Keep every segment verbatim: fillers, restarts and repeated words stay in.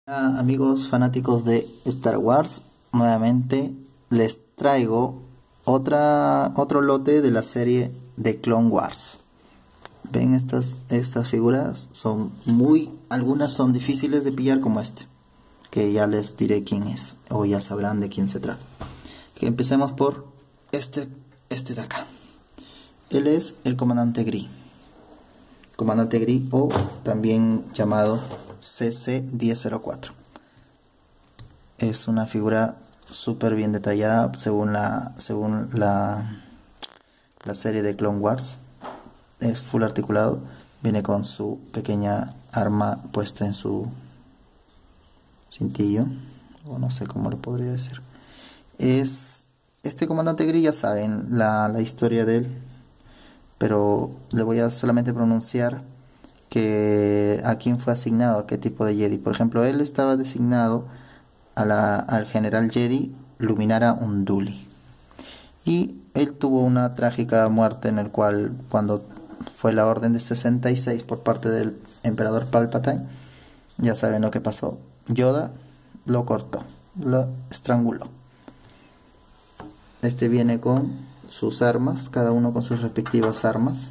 Hola, amigos fanáticos de Star Wars, nuevamente les traigo otra, otro lote de la serie de Clone Wars. Ven, estas, estas figuras son muy, algunas son difíciles de pillar, como este, que ya les diré quién es, o ya sabrán de quién se trata. Que empecemos por este, este de acá. Él es el Comandante Gree. Comandante Gree, o también llamado C C diez cero cuatro. Es una figura súper bien detallada según la según la, la serie de Clone Wars. Es full articulado, viene con su pequeña arma puesta en su cintillo, o no sé cómo lo podría decir. Es este Comandante Gree, ya saben la, la historia de él, pero le voy a solamente pronunciar que a quién fue asignado, a qué tipo de Jedi. Por ejemplo, él estaba designado a la, al general Jedi Luminara Unduli, y él tuvo una trágica muerte en el cual, cuando fue la orden de sesenta y seis por parte del emperador Palpatine, ya saben lo que pasó. Yoda lo cortó, lo estranguló. Este viene con sus armas, cada uno con sus respectivas armas,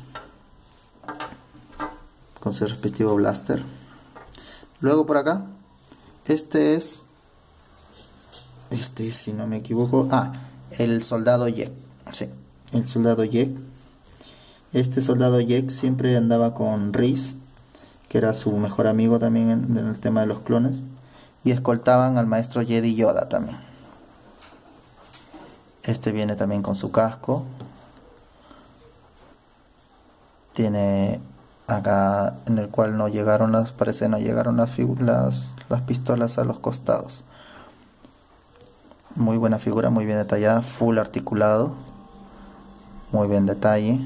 con su respectivo blaster. Luego por acá, este es, este si no me equivoco, ah, el soldado Yek, sí, el soldado Yek. Este soldado Yek siempre andaba con Reese, que era su mejor amigo también en, en el tema de los clones, y escoltaban al maestro Jedi Yoda también. Este viene también con su casco, tiene acá, en el cual no llegaron las, parece no llegaron las, las, las pistolas a los costados. Muy buena figura, muy bien detallada, full articulado, muy bien detalle,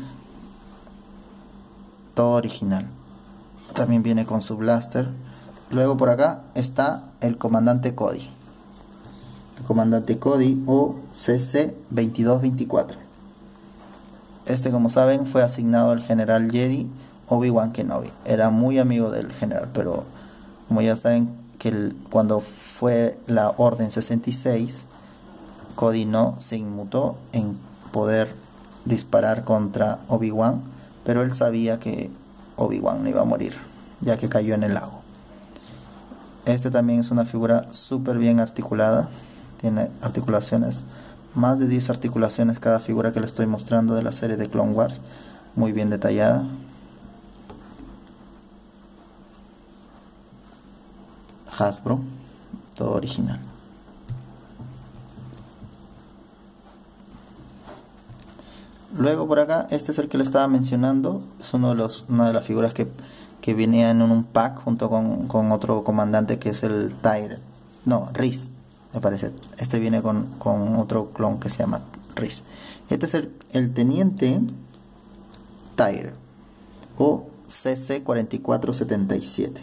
todo original. También viene con su blaster. Luego por acá está el comandante Cody, el comandante Cody, o C C veintidós veinticuatro. Este, como saben, fue asignado al general Jedi Obi-Wan Kenobi. Era muy amigo del general, pero como ya saben que el, cuando fue la orden sesenta y seis, Cody no se inmutó en poder disparar contra Obi-Wan, pero él sabía que Obi-Wan no iba a morir, ya que cayó en el lago. Este también es una figura súper bien articulada, tiene articulaciones, más de diez articulaciones cada figura que le estoy mostrando de la serie de Clone Wars, muy bien detallada. Hasbro, todo original. Luego por acá, este es el que le estaba mencionando, es uno de los, una de las figuras que, que venían en un pack junto con, con otro comandante, que es el Tyre, no, Reese, me parece. Este viene con, con otro clon que se llama Reese. Este es el, el teniente Tyre, o C C cuarenta y cuatro setenta y siete.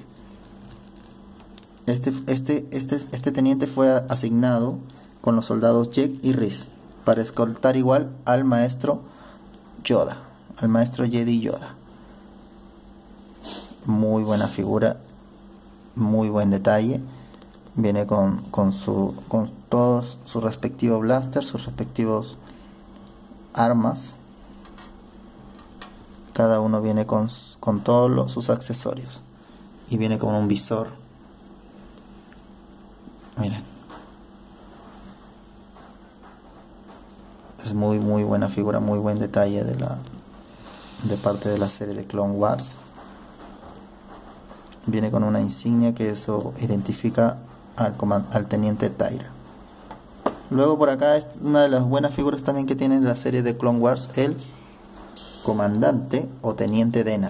Este, este, este, este teniente fue asignado con los soldados Yek y Reese para escoltar igual al maestro Yoda, al maestro Jedi Yoda. Muy buena figura, muy buen detalle. Viene con, con, su, con todos sus respectivos blasters, sus respectivos armas. Cada uno viene con, con todos los, sus accesorios. Y viene con un visor. Miren. Es muy muy buena figura, muy buen detalle de la de parte de la serie de Clone Wars. Viene con una insignia que eso identifica al, al teniente Tyre. Luego por acá es una de las buenas figuras también que tiene la serie de Clone Wars, el comandante o teniente Denal.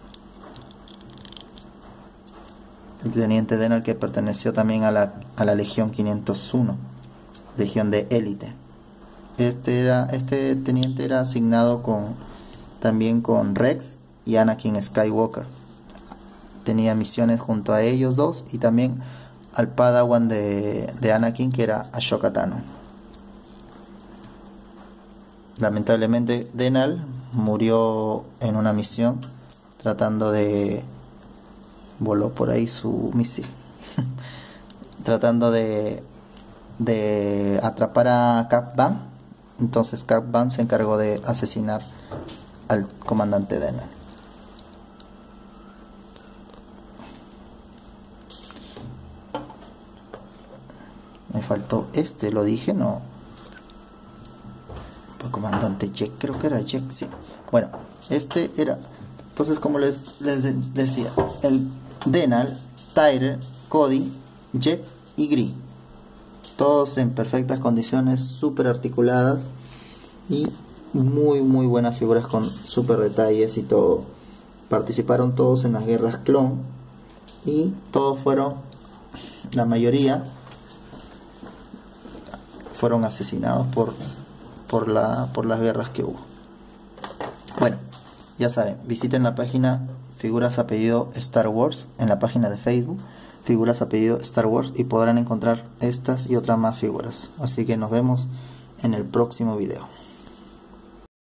El teniente Denal, que perteneció también a la, a la Legión quinientos uno, Legión de Élite. Este, era, este teniente era asignado con, también con Rex y Anakin Skywalker. Tenía misiones junto a ellos dos, y también al Padawan de, de Anakin, que era Ahsoka Tano. Lamentablemente Denal murió en una misión tratando de... voló por ahí su misil. tratando de, de atrapar a Cap Van. Entonces Cap Van se encargó de asesinar al comandante Denal. Me faltó este, lo dije, no. El comandante Jack, creo que era Jack, sí. Bueno, este era. Entonces, como les, les decía, el Denal, Tyre, Cody, Jack y Gree. Todos en perfectas condiciones, súper articuladas y muy muy buenas figuras con súper detalles y todo. Participaron todos en las guerras clon y todos fueron, la mayoría fueron asesinados por, por, la, por las guerras que hubo. Bueno, ya saben, visiten la página Figuras a Pedido Star Wars en la página de Facebook, Figuras a Pedido Star Wars, y podrán encontrar estas y otras más figuras. Así que nos vemos en el próximo video.